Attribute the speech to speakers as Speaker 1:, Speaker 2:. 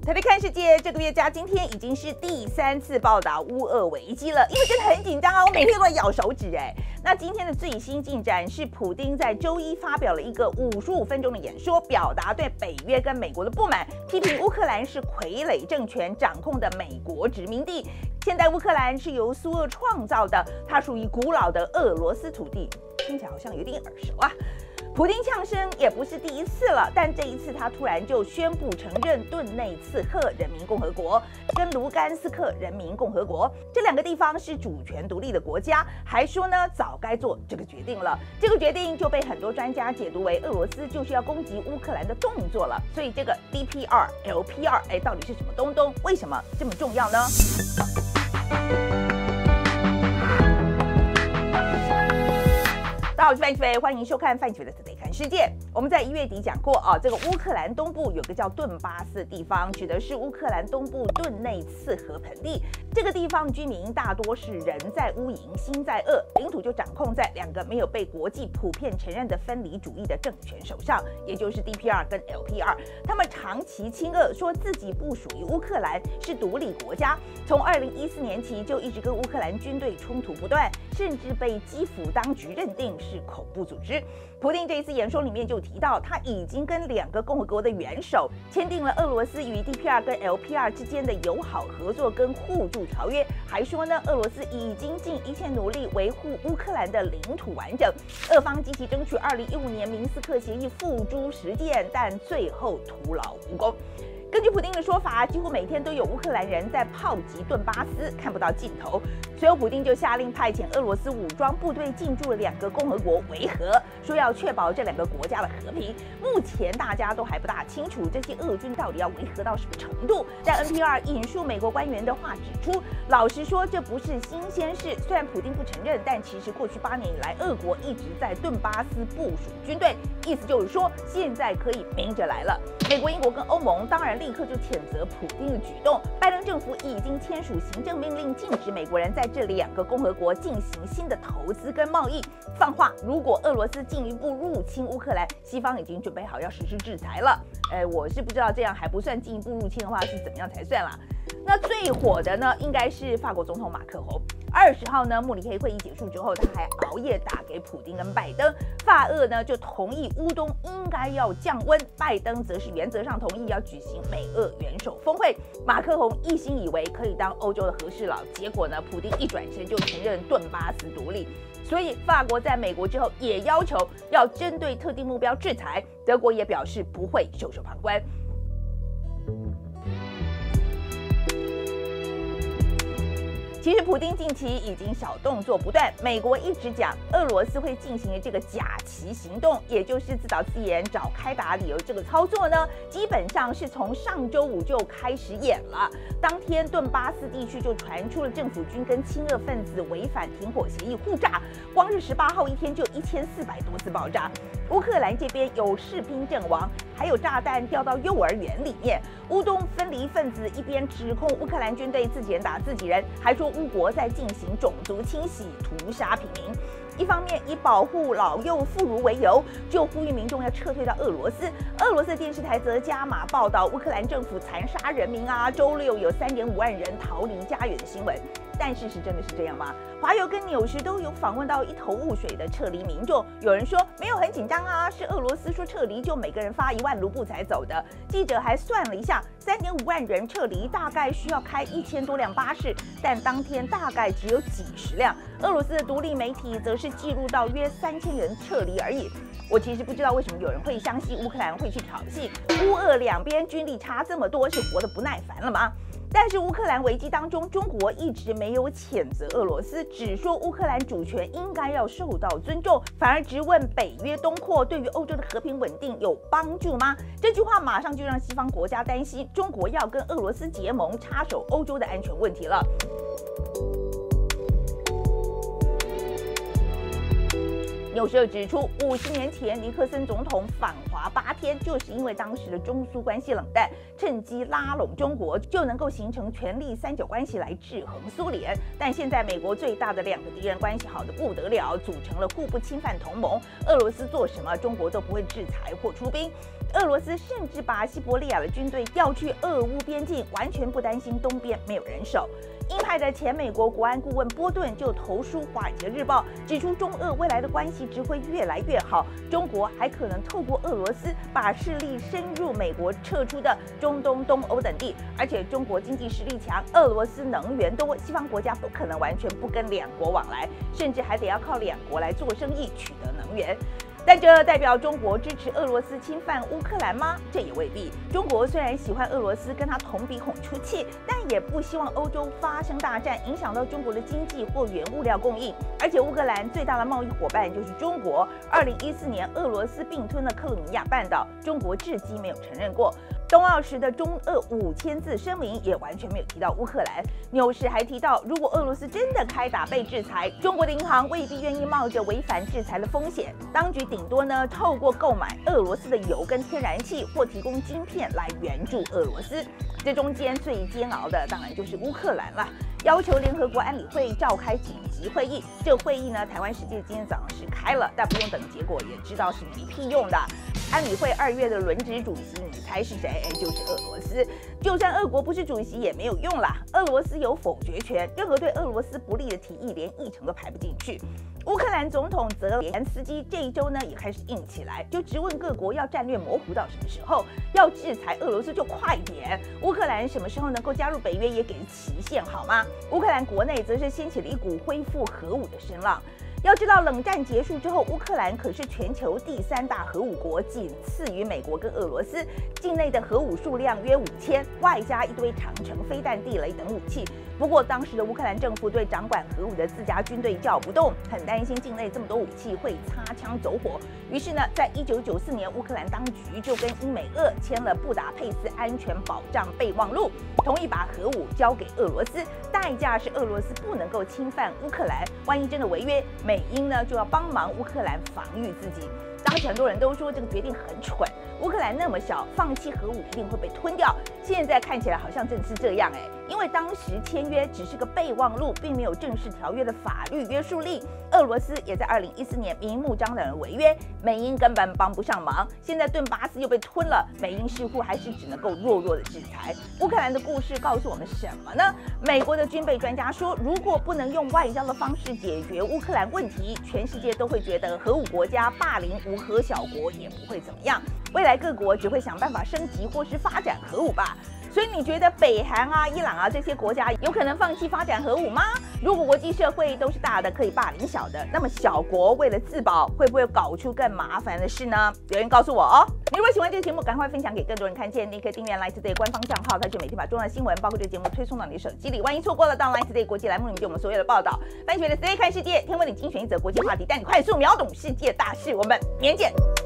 Speaker 1: 台北看世界这个月加今天已经是第3次报道乌俄危机了，因为真的很紧张啊，我每天都在咬手指哎。那今天的最新进展是，普丁在周一发表了一个55分钟的演说，表达对北约跟美国的不满，批评乌克兰是傀儡政权掌控的美国殖民地。现代乌克兰是由苏俄创造的，它属于古老的俄罗斯土地，听起来好像有点耳熟啊。普丁呛声也不是第一次了，但这一次他突然就宣布承认顿内茨克人民共和国跟卢甘斯克人民共和国这2个地方是主权独立的国家，还说呢早该做这个决定了。这个决定就被很多专家解读为俄罗斯就是要攻击乌克兰的动作了。所以这个 DPR、LPR 到底是什么东东？为什么这么重要呢？大家好，我是范琪斐，欢迎收看范琪斐的 Today 看世界。我们在1月底讲过这个乌克兰东部有个叫顿巴斯地方，指的是乌克兰东部顿内茨河盆地。这个地方居民大多是人在乌营，心在俄，领土就掌控在2个没有被国际普遍承认的分离主义的政权手上，也就是 DPR 跟 LPR。他们长期亲俄，说自己不属于乌克兰，是独立国家。从2014年起就一直跟乌克兰军队冲突不断，甚至被基辅当局认定是恐怖组织。普丁这一次演说里面就提到，他已经跟2个共和国的元首签订了俄罗斯与 DPR 跟 LPR 之间的友好合作跟互助条约，还说呢，俄罗斯已经尽一切努力维护乌克兰的领土完整。俄方积极争取2015年明斯克协议付诸实践，但最后徒劳无功。根据普丁的说法，几乎每天都有乌克兰人在炮击顿巴斯，看不到尽头。随后，普丁就下令派遣俄罗斯武装部队进驻了2个共和国维和，说要确保这2个国家的和平。目前大家都还不大清楚这些俄军到底要维和到什么程度。但 NPR 引述美国官员的话指出，老实说这不是新鲜事。虽然普丁不承认，但其实过去8年以来，俄国一直在顿巴斯部署军队，意思就是说现在可以明着来了。美国、英国跟欧盟当然立刻就谴责普丁的举动。拜登政府已经签署行政命令，禁止美国人在这2个共和国进行新的投资跟贸易。放话，如果俄罗斯进一步入侵乌克兰，西方已经准备好要实施制裁了。我是不知道这样还不算进一步入侵的话是怎么样才算啦。那最火的呢，应该是法国总统马克宏。20号呢，慕尼黑会议结束之后，他还熬夜打给普丁跟拜登。法俄呢就同意乌东应该要降温，拜登则是原则上同意要举行美俄元首峰会。马克宏一心以为可以当欧洲的和事佬，结果呢，普丁一转身就承认顿巴斯独立。所以法国在美国之后也要求要针对特定目标制裁，德国也表示不会袖手旁观。其实普丁近期已经小动作不断，美国一直讲俄罗斯会进行这个假旗行动，也就是自导自演找开打理由。这个操作呢，基本上是从上周5就开始演了。当天顿巴斯地区就传出了政府军跟亲俄分子违反停火协议互炸，光是18号一天就1400多次爆炸。乌克兰这边有士兵阵亡，还有炸弹掉到幼儿园里面。乌东分离分子一边指控乌克兰军队自己人打自己人，还说乌国在进行种族清洗，屠杀平民。一方面以保护老幼妇孺为由，就呼吁民众要撤退到俄罗斯。俄罗斯电视台则加码报道乌克兰政府残杀人民啊，周6有3.5万人逃离家园的新闻。但事实真的是这样吗？华邮跟纽时都有访问到一头雾水的撤离民众，有人说没有很紧张啊，是俄罗斯说撤离就每个人发1万卢布才走的。记者还算了一下，3.5万人撤离大概需要开1000多辆巴士，但当天大概只有几十辆。俄罗斯的独立媒体则是记录到约3000人撤离而已。我其实不知道为什么有人会相信乌克兰会去挑衅，乌俄2边军力差这么多，是活得不耐烦了吗？但是乌克兰危机当中，中国一直没有谴责俄罗斯，只说乌克兰主权应该要受到尊重，反而直问北约东扩对于欧洲的和平稳定有帮助吗？这句话马上就让西方国家担心中国要跟俄罗斯结盟，插手欧洲的安全问题了。纽时指出，50年前尼克森总统访华华8天，就是因为当时的中苏关系冷淡，趁机拉拢中国，就能够形成权力三角关系来制衡苏联。但现在美国最大的2个敌人关系好得不得了，组成了互不侵犯同盟。俄罗斯做什么，中国都不会制裁或出兵。俄罗斯甚至把西伯利亚的军队调去俄乌边境，完全不担心东边没有人守。鹰派的前美国国安顾问波顿就投书《华尔街日报》，指出中俄未来的关系只会越来越好，中国还可能透过俄罗斯把势力深入美国撤出的中东、东欧等地。而且中国经济实力强，俄罗斯能源多，西方国家不可能完全不跟2国往来，甚至还得要靠2国来做生意取得能源。但这代表中国支持俄罗斯侵犯乌克兰吗？这也未必。中国虽然喜欢俄罗斯跟他同鼻孔出气，但也不希望欧洲发生大战，影响到中国的经济或原物料供应。而且乌克兰最大的贸易伙伴就是中国。2014年，俄罗斯并吞了克里米亚半岛，中国至今没有承认过。冬奥时的中俄5000字声明也完全没有提到乌克兰。纽时还提到，如果俄罗斯真的开打被制裁，中国的银行未必愿意冒着违反制裁的风险，当局顶多呢透过购买俄罗斯的油跟天然气或提供晶片来援助俄罗斯。这中间最煎熬的当然就是乌克兰了，要求联合国安理会召开紧急会议。这个会议呢，台湾时间今天早上是开了，但不用等结果也知道是没屁用的。安理会2月的轮值主席，你猜是谁？就是俄罗斯。就算俄国不是主席也没有用啦，俄罗斯有否决权，任何对俄罗斯不利的提议连议程都排不进去。乌克兰总统泽连斯基这一周呢也开始硬起来，就质问各国要战略模糊到什么时候，要制裁俄罗斯就快点。乌克兰什么时候能够加入北约也给期限好吗？乌克兰国内则是掀起了一股恢复核武的声浪。要知道，冷战结束之后，乌克兰可是全球第3大核武国，仅次于美国跟俄罗斯。境内的核武数量约5000，外加一堆长程飞弹、地雷等武器。不过，当时的乌克兰政府对掌管核武的自家军队叫不动，很担心境内这么多武器会擦枪走火。于是呢，在1994年，乌克兰当局就跟英美俄签了布达佩斯安全保障备忘录，同意把核武交给俄罗斯，代价是俄罗斯不能够侵犯乌克兰。万一真的违约，美英呢就要帮忙乌克兰防御自己。当时很多人都说这个决定很蠢，乌克兰那么小，放弃核武一定会被吞掉。现在看起来好像正是这样因为当时签约只是个备忘录，并没有正式条约的法律约束力。俄罗斯也在2014年明目张胆的违约，美英根本帮不上忙。现在顿巴斯又被吞了，美英似乎还是只能够弱弱的制裁。乌克兰的故事告诉我们什么呢？美国的军备专家说，如果不能用外交的方式解决乌克兰问题，全世界都会觉得核武国家霸凌无核小国也不会怎么样。未来各国只会想办法升级或是发展核武吧。所以你觉得北韩啊、伊朗啊这些国家有可能放弃发展核武吗？如果国际社会都是大的可以霸凌小的，那么小国为了自保，会不会搞出更麻烦的事呢？留言告诉我哦。你如果喜欢这个节目，赶快分享给更多人看见。你可以订阅 LINE Today 官方账号，它就每天把重要的新闻，包括这个节目推送到你的手机里。万一错过了，到 LINE Today 国际栏目里面就我们所有的报道。番茄的 Today 看世界，天为你精选一则国际话题，带你快速秒懂世界大事。我们明天见。